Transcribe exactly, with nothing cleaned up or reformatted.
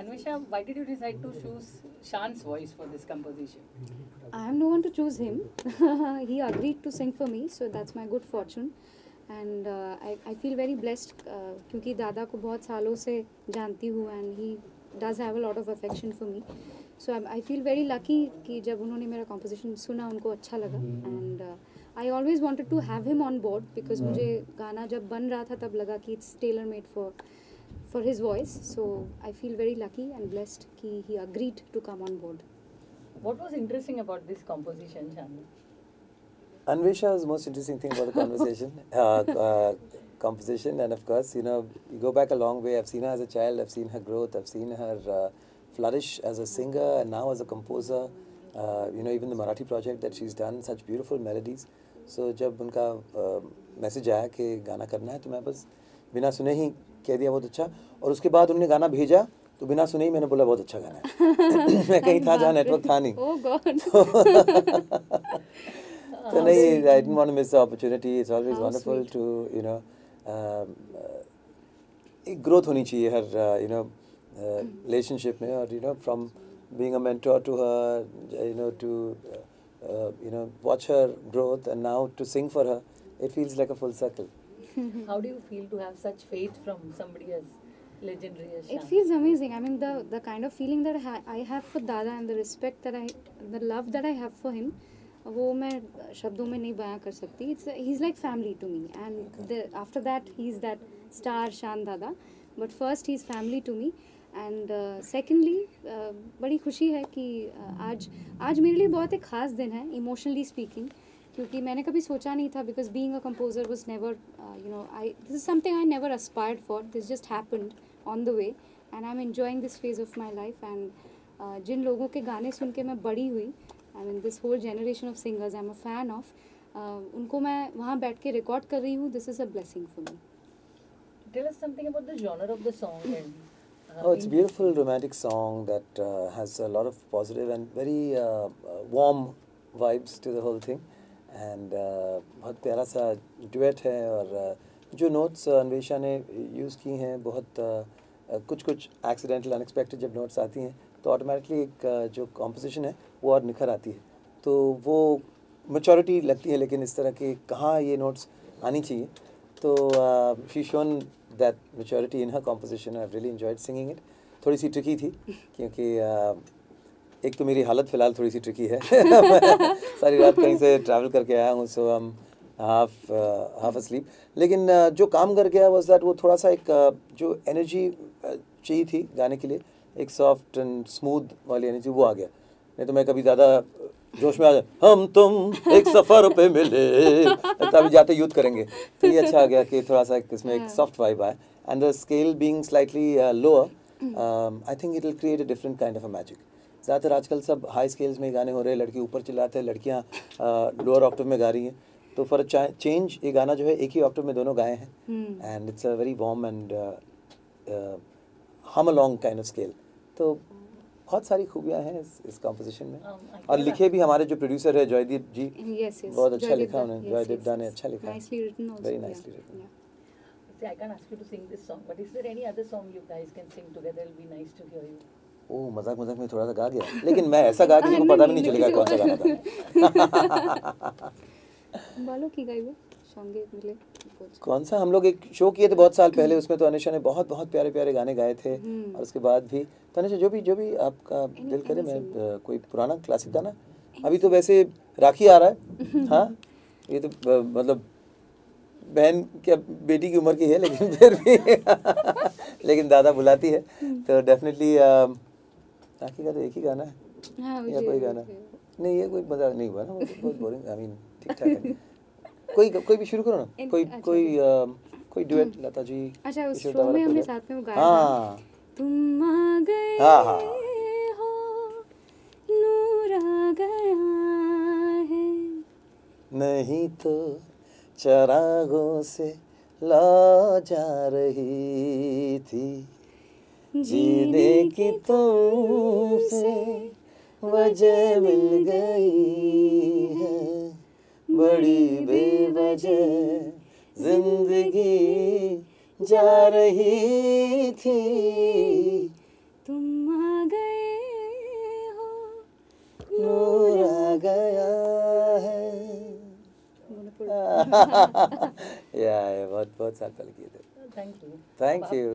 Anvesha, why did you decide to choose Shan's voice for this composition? I am no one to choose him. He agreed to sing for me, so that's my good fortune. And uh, I, I feel very blessed uh, क्योंकि दादा को बहुत सालों से जानती हूँ and he does have a lot of affection for me. So I, I feel very lucky कि जब उन्होंने मेरा composition सुना उनको अच्छा लगा. And uh, I always wanted to have him on board because मुझे गाना जब बन रहा था तब लगा कि it's tailor made for for his voice. So I feel very lucky and blessed कि he agreed to come on board. What was interesting about this composition, Shan? Anvesha is the most interesting thing about the conversation, uh, uh, composition, and of course, you know, you go back a long way. I've seen her as a child, I've seen her growth, I've seen her uh, flourish as a singer and now as a composer. Uh, you know, even the Marathi project that she's done, such beautiful melodies. So जब उनका message आया कि गाना करना है तो मैं बस बिना सुने ही कह दिया बहुत अच्छा, और उसके बाद उन्होंने गाना भेजा तो बिना सुने ही मैंने बोला बहुत अच्छा गाना है. मैं कहीं था जहाँ नेटवर्क था नहीं. Oh God. So नहीं, I didn't want to miss the opportunity. It's always How wonderful sweet. to, you know, um, uh, एक growth होनी चाहिए हर, uh, you know, uh, relationship में, और, you know, from being a mentor to her, you know, to, uh, uh, you know, watch her growth and now to sing for her, it feels like a full circle. How do you feel to have such faith from somebody as legendary as Shan? It feels amazing. I mean, the the kind of feeling that I, ha I have for Dada and the respect that I, the love that I have for him, वो मैं शब्दों में नहीं बयां कर सकती. It's he's like family to me, and the, after that he's that star Shan Dada. But first he's family to me, and uh, secondly uh, बड़ी खुशी है कि uh, आज आज मेरे लिए बहुत एक खास दिन है, emotionally speaking, क्योंकि मैंने कभी सोचा नहीं था, because being a composer was never, uh, you know, I this is something I never aspired for. This just happened on the way, and I'm enjoying this phase of my life. And uh, जिन लोगों के गाने सुन के मैं बड़ी हुई, I mean this whole generation of singers I'm a fan of, uh, उनको मैं वहाँ बैठ के रिकॉर्ड कर रही हूँ. This is a blessing for me. Tell us something about the genre of the song. And, uh, Oh, it's a beautiful romantic song that uh, has a lot of positive and very uh, uh, warm vibes to the whole thing. And uh, बहुत प्यारा सा duet है, और uh, जो notes uh, Anvesha ने use की हैं, बहुत uh, uh, कुछ कुछ accidental, unexpected जब notes आती हैं तो automatically एक uh, जो composition है वो और निखर आती है. तो वो maturity लगती है, लेकिन इस तरह के कहाँ ये notes आनी चाहिए. तो uh, she's shown that maturity in her composition. I've really enjoyed singing it. थोड़ी सी tricky थी क्योंकि uh, एक तो मेरी हालत फ़िलहाल थोड़ी सी ट्रिकी है. सारी रात कहीं से ट्रैवल करके आया हूँ, सो हम हाफ हाफ अस्लीप. लेकिन uh, जो काम कर गया was that वो थोड़ा सा एक uh, जो एनर्जी uh, चाहिए थी गाने के लिए, एक सॉफ्ट एंड स्मूथ वाली एनर्जी, वो आ गया. नहीं तो मैं कभी ज़्यादा जोश में आ जाए, हम तुम एक सफ़र पे मिले, तभी जाते यूथ करेंगे. तो ये अच्छा आ गया कि थोड़ा सा इसमें एक सॉफ्ट वाइब आए. And the scale being slightly lower, I think it will create a different kind of a magic. ज़्यादातर आजकल सब हाई स्केल्स में गाने हो रहे हैं, लड़के ऊपर चिल्लाते हैं, लड़कियाँ लोअर ऑक्टेव में गा रही हैं. तो फॉर अ चेंज ये गाना जो है एक ही ऑक्टेव में दोनों गाए हैं, and it's a very warm and hum along kind of scale. तो बहुत सारी खूबियाँ हैं इस इस कॉम्पोजिशन में. um, और लिखे भी हमारे जो प्रोड्यूसर है जॉयदीप जी, Yes, yes. बहुत अच्छा Joydeep लिखा Da. उन्होंने. Yes, जॉयदीप yes, दा ने yes. अच्छा लिखा. Nicely written also. Very yeah. nicely written. Yeah. See, I can't ask you to sing this song, but is there any other song you guys can sing together? It'll be nice to hear you. ओह, मजाक मजाक में थोड़ा सा गा गया, लेकिन मैं ऐसा गा किसी को पता भी नहीं चलेगा कौन सा गाना था. बालों की गई वो संगे मिले. कौन सा, हम लोग एक शो किए थे बहुत साल पहले, उसमें तो अनिशा ने बहुत बहुत प्यारे प्यारे गाने गाए थे. और उसके बाद भी तो अनिशा जो भी जो भी आपका दिल करे, मैं uh, कोई पुराना क्लासिक गाना. अभी तो वैसे राखी आ रहा है. हाँ, ये तो uh, मतलब बहन क्या बेटी की उम्र की है, लेकिन फिर भी लेकिन दादा बुलाती है तो डेफिनेटली uh, राखी का तो एक ही गाना है. हाँ, या कोई गाना नहीं, ये कोई मजा नहीं हुआ ना, वो बहुत बोरिंग. आई मीन ठीक ठाक है. कोई कोई भी शुरू करो ना, कोई कोई कोई डुएट लता जी. अच्छा, उस शो में हमने साथ में वो गाया. हाँ, तुम आ गए हाँ हाँ हो, नूर आ गया है, नहीं तो चरागों से ला जा रही थी, जीने की तुमसे वजह मिल गई है, बड़ी बेवजह जिंदगी जा रही थी, तुम आ गए हो, नूर आ गया है। बोलो थोड़ा। या, ये बहुत बहुत साल पहले किए थे। Thank you. Thank you.